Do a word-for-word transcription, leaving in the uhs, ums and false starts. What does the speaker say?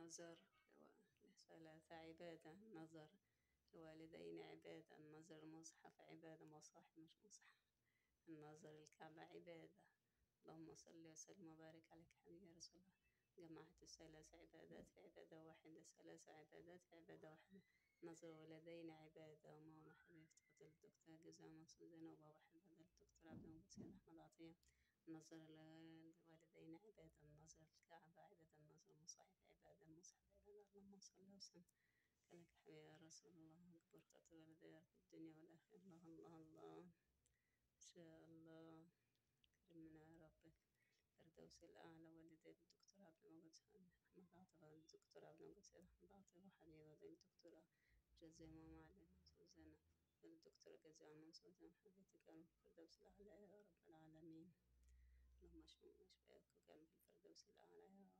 النظر لثلاثة عبادة النظر لوالدين عبادة النظر المصحف عبادة مصاحف مش مصحف النظر الكعبة عبادة. اللهم صل وسلم وبارك عليك حبيبي يا رسول الله. جمعت الثلاث عبادات في عبادة واحدة ثلاث عبادات في عبادة واحدة. نظر ولدين عبادة وماما حبيبتي فضيلة الدكتور جزاء منصور زينب وبابا حبيب فضيلة الدكتور عبد المجيد سيد أحمد عطية. النظر للوالدين عبادة النظر الكعبة عبادة النظر المصاحف عبادة المصحف عبادة. اللهم صل وسلم لك حبيبي يا رسول الله. أكبر خاطر والدي في الدنيا والآخرة. الله الله الله إن شاء الله. كرمنا يا ربك الفردوس الأعلى والدي الدكتور عبد المجيد سيد أحمد عاطفة الدكتور عبد المجيد سيد أحمد عاطفة وحبيبة الدكتورة جزاء ماما علي منصور زينب الدكتورة جزاء منصور زينب حبيبتك في الفردوس الأعلى يا رب العالمين. اللهم اشف اشفاك وكان في الفردوس الأعلى يا